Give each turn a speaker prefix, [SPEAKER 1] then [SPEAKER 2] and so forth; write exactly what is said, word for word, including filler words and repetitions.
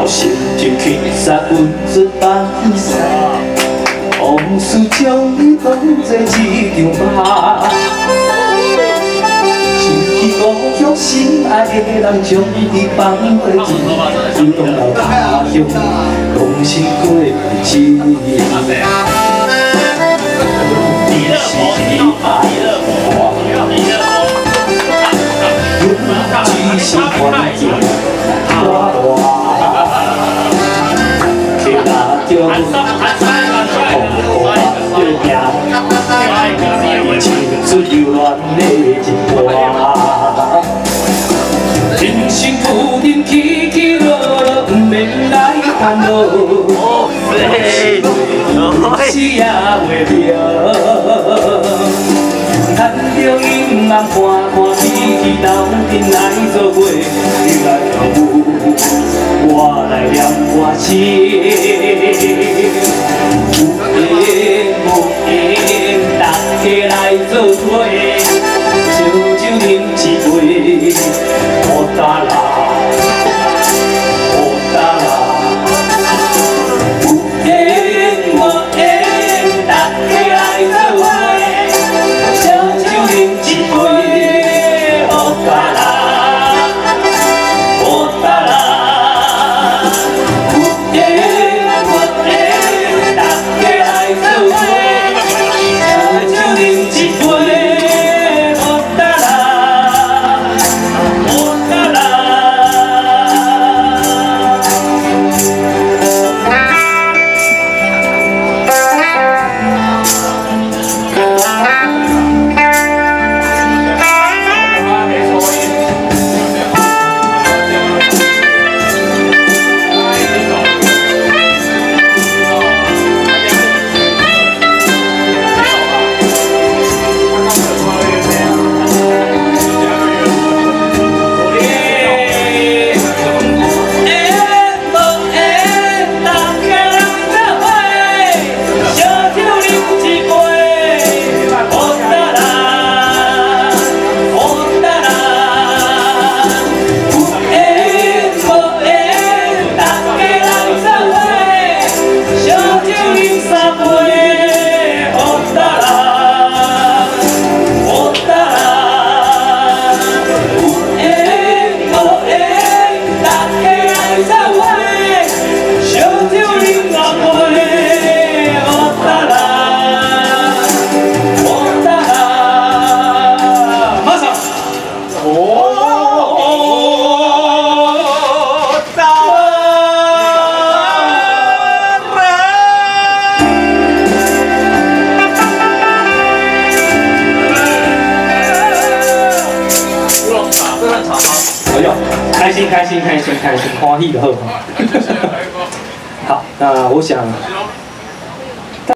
[SPEAKER 1] 心就去杀阮做放屎，往事将你当作一场梦。想起故乡心爱的人，将你放回去，流浪到他乡，讲心过的情。只是看见我听那着风雨着行，唱出柔软的情歌。人生注定起起落落，不免来烦恼。是也袂了。趁着阴暗看看天气，斗阵来做伙，你来跳舞，我来念歌词。有缘无缘，大家来做伙，烧酒饮一杯，好哒啦，好哒啦。有缘无缘，大家来做伙。开心开心开心开心，欢喜就好。好，那我想